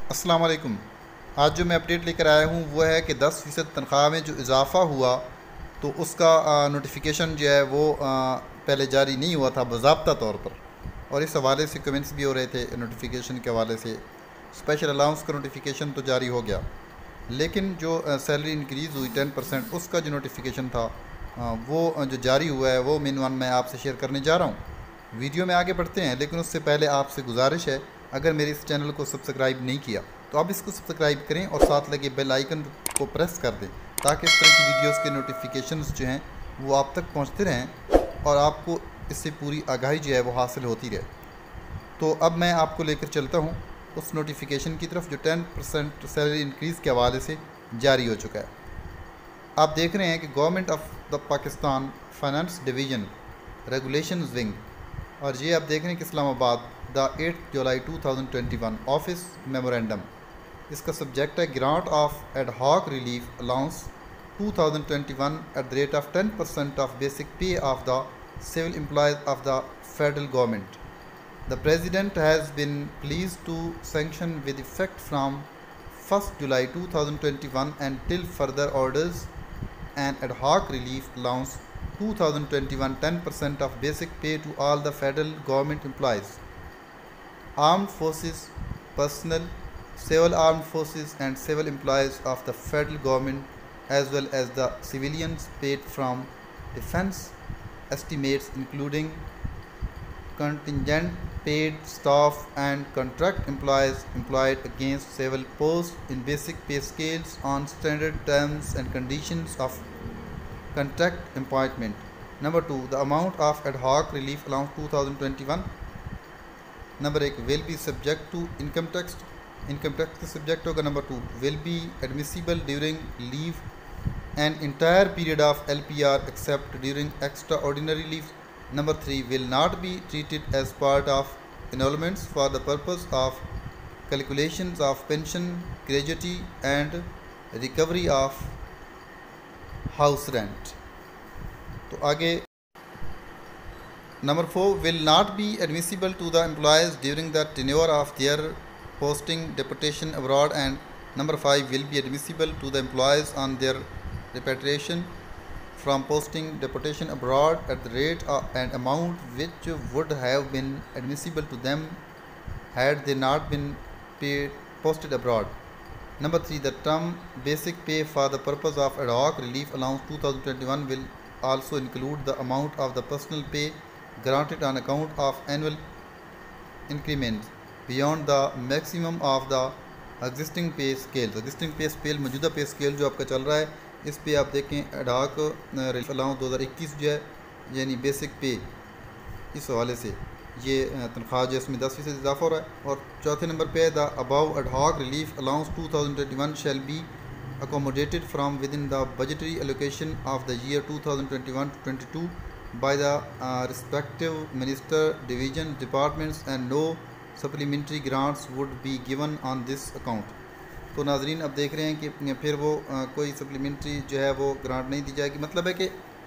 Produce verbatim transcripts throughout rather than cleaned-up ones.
السلام علیکم۔ آج جو میں اپڈیٹ لے کر آیا ہوں وہ ہے کہ دس فیصد تنخواہ میں جو اضافہ ہوا تو اس کا نوٹیفیکیشن جو ہے وہ پہلے جاری نہیں ہوا تھا باضابطہ طور پر، اور اس حوالے سے کمنٹس بھی ہو رہے تھے نوٹیفیکیشن کے حوالے سے۔ اسپیشل الاؤنس کا نوٹیفیکیشن تو جاری ہو گیا، لیکن جو سیلری انکریز ہوئی ٹین پرسنٹ اس کا جو نوٹیفیکیشن تھا وہ جو جاری ہوا ہے وہ مین ون میں آپ سے شیئر کرنے جا رہا ہوں۔ ویڈیو میں آگے بڑھتے ہیں، لیکن اس سے پہلے آپ سے گزارش ہے، اگر میرے اس چینل کو سبسکرائب نہیں کیا تو آپ اس کو سبسکرائب کریں اور ساتھ لگے بیل آئیکن کو پریس کر دیں، تاکہ اس طرح کی ویڈیوز کے نوٹیفیکیشنز جو ہیں وہ آپ تک پہنچتے رہیں اور آپ کو اس سے پوری آگاہی جو ہے وہ حاصل ہوتی رہے۔ تو اب میں آپ کو لے کر چلتا ہوں اس نوٹیفیکیشن کی طرف جو ٹین پرسنٹ سیلری انکریز کے حوالے سے جاری ہو چکا ہے۔ آپ دیکھ رہے ہیں کہ government of the Pakistan finance division regulations wing, اور یہ آپ دیکھ رہے ہیں کہ Islamabad the eight July two thousand twenty one office memorandum, اس کا سبجیکٹ ہے grant of ad hoc relief allowance two thousand twenty one at the rate of ten percent of basic pay of the civil employees of the federal government. The President has been pleased to sanction with effect from first July two thousand twenty-one and till further orders an ad hoc relief allowance two thousand twenty-one ten percent of basic pay to all the federal government employees, armed forces personnel, civil armed forces and civil employees of the federal government, as well as the civilians paid from defense estimates, including contingent paid staff and contract employees employed against civil posts in basic pay scales on standard terms and conditions of contract employment. Number two, the amount of ad hoc relief allowance two thousand twenty-one. Number one, will be subject to income tax. Income tax کے subject ہوگا. Number two, will be admissible during leave an entire period of L P R except during extraordinary leave. Number three, will not be treated as part of emoluments for the purpose of calculations of pension, gratuity and recovery of house rent. تو آگے Number four, will not be admissible to the employees during the tenure of their posting, deputation abroad. And number five, will be admissible to the employees on their repatriation from posting, deputation abroad at the rate and amount which would have been admissible to them had they not been paid, posted abroad. Number three, the term basic pay for the purpose of ad hoc relief allowance two thousand twenty-one will also include the amount of the personal pay granted on account of annual increments beyond the maximum of the existing pay scales. Existing pay scale موجودہ pay scale جو آپ کا چل رہا ہے، اس پہ آپ دیکھیں ایڈ ہاک ریلیف الاؤنس دو ہزار اکیس جو ہے یعنی بیسک پے، اس حوالے سے یہ تنخواہ جو ہے اس میں دس فیصد اضافہ ہو رہا ہے۔ اور چوتھے نمبر پہ ہے the above ad hoc relief allowance two thousand twenty one shall be accommodated from within the budgetary allocation of the year two thousand twenty-one to twenty-two by the uh, respective minister, division, departments, and no supplementary grants would be given on this account. تو ناظرین اب دیکھ رہے ہیں کہ پھر وہ کوئی سپلیمنٹری جو ہے وہ گرانٹ نہیں دی جائے گی۔ مطلب ہے کہ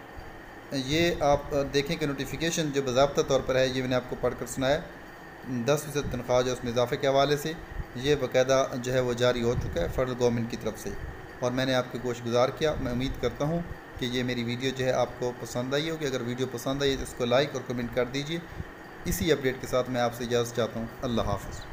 یہ آپ دیکھیں کہ نوٹیفیکیشن جو باضابطہ طور پر ہے، یہ میں نے آپ کو پڑھ کر سنایا، دس فیصد تنخواہ جو اس میں اضافے کے حوالے سے یہ باقاعدہ جو ہے وہ جاری ہو چکا ہے فیڈرل گورنمنٹ کی طرف سے، اور میں نے آپ کو گوش گزار کیا۔ میں امید کرتا ہوں کہ یہ میری ویڈیو جو ہے آپ کو پسند آئی ہوگی۔ اگر ویڈیو پسند آئی تو اس کو لائک اور کمنٹ کر دیجئے۔ اسی اپڈیٹ کے ساتھ میں آپ سے اجازت چاہتا ہوں۔ اللہ حافظ۔